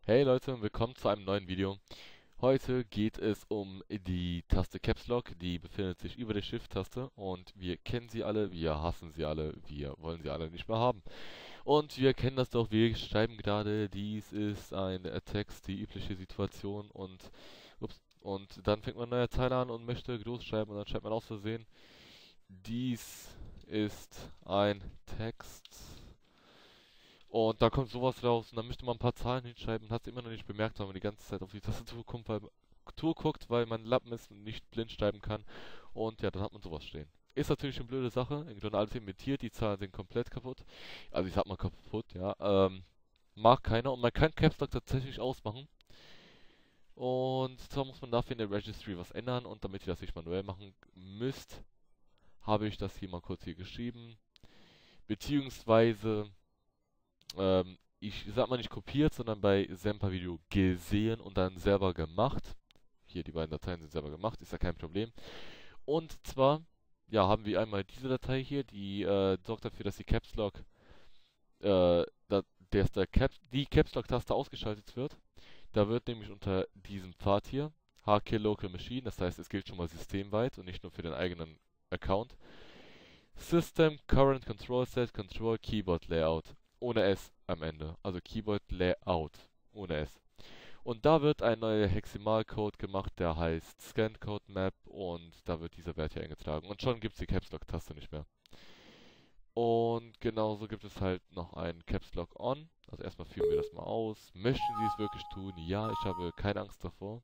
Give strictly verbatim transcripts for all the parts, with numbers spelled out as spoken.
Hey Leute, willkommen zu einem neuen Video. Heute geht es um die Taste Caps Lock, die befindet sich über der Shift-Taste und wir kennen sie alle, wir hassen sie alle, wir wollen sie alle nicht mehr haben. Und wir kennen das doch, wir schreiben gerade, dies ist ein äh, Text, die übliche Situation und ups, und dann fängt man ein neuer Teil an und möchte groß schreiben und dann schreibt man aus Versehen, dies ist ein Text. Und da kommt sowas raus und dann möchte man ein paar Zahlen hinschreiben und hat es immer noch nicht bemerkt, weil man die ganze Zeit auf die Tastatur kommt, weil, Tour guckt, weil man Lappen ist und nicht blind schreiben kann. Und ja, dann hat man sowas stehen. Ist natürlich eine blöde Sache. Im Grunde alles imitiert, die Zahlen sind komplett kaputt. Also ich sag mal kaputt, ja. Ähm, mag keiner und man kann Caps Lock tatsächlich ausmachen. Und zwar muss man dafür in der Registry was ändern und damit ihr das nicht manuell machen müsst, habe ich das hier mal kurz hier geschrieben. Beziehungsweise ähm, ich sag mal nicht kopiert, sondern bei Semper Video gesehen und dann selber gemacht. Hier, die beiden Dateien sind selber gemacht, ist ja kein Problem. Und zwar, ja, haben wir einmal diese Datei hier, die äh, sorgt dafür, dass die Caps Lock, äh, da, dass der Caps, die Caps Lock Taste ausgeschaltet wird. Da wird nämlich unter diesem Pfad hier H K Local Machine, das heißt, es gilt schon mal systemweit und nicht nur für den eigenen Account. System Current Control Set Control Keyboard Layout ohne S am Ende. Also Keyboard Layout ohne S. Und da wird ein neuer Heximalcode gemacht, der heißt Scan Code Map und da wird dieser Wert hier eingetragen. Und schon gibt es die Caps Lock Taste nicht mehr. Und genauso gibt es halt noch ein Caps Lock On. Also erstmal führen wir das mal aus. Möchten Sie es wirklich tun? Ja, ich habe keine Angst davor.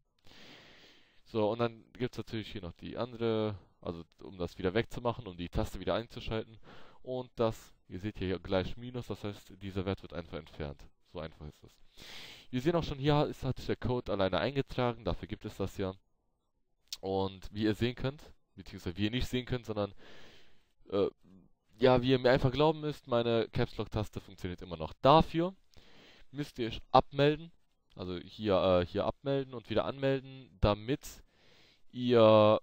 So, und dann gibt es natürlich hier noch die andere, also um das wieder wegzumachen, um die Taste wieder einzuschalten. Und das, ihr seht hier gleich Minus, das heißt, dieser Wert wird einfach entfernt. So einfach ist das. Wir sehen auch schon, hier ist, hat sich der Code alleine eingetragen, dafür gibt es das ja. Und wie ihr sehen könnt, beziehungsweise wie ihr nicht sehen könnt, sondern äh, ja, wie ihr mir einfach glauben müsst, meine Caps Lock Taste funktioniert immer noch. Dafür müsst ihr euch abmelden, also hier, äh, hier abmelden und wieder anmelden, damit ihr,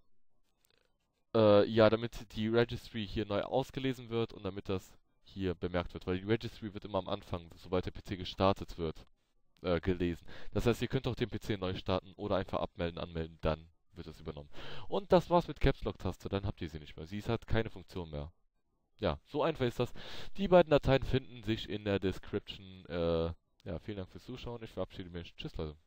äh, ja, damit die Registry hier neu ausgelesen wird und damit das hier bemerkt wird, weil die Registry wird immer am Anfang, sobald der P C gestartet wird, äh, gelesen. Das heißt, ihr könnt auch den P C neu starten oder einfach abmelden, anmelden, dann wird es übernommen. Und das war's mit Caps Lock Taste, dann habt ihr sie nicht mehr. Sie hat keine Funktion mehr. Ja, so einfach ist das. Die beiden Dateien finden sich in der Description. Äh, ja, vielen Dank fürs Zuschauen. Ich verabschiede mich. Tschüss, Leute.